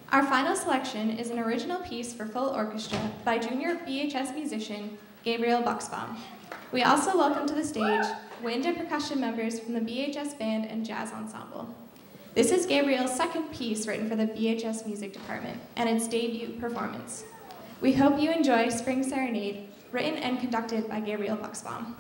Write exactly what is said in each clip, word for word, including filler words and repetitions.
Our final selection is an original piece for full orchestra by junior B H S musician Gabriel Buchsbaum. We also welcome to the stage wind and percussion members from the B H S Band and Jazz Ensemble. This is Gabriel's second piece written for the B H S Music Department and its debut performance. We hope you enjoy Spring Serenade, written and conducted by Gabriel Buchsbaum.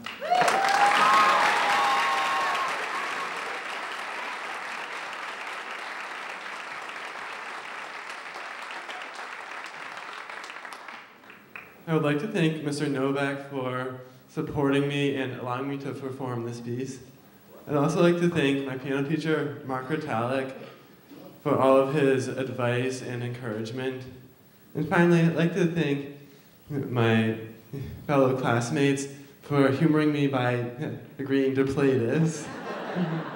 I would like to thank Mister Novak for supporting me and allowing me to perform this piece. I'd also like to thank my piano teacher, Mark Rotalik, for all of his advice and encouragement. And finally, I'd like to thank my fellow classmates for humoring me by agreeing to play this.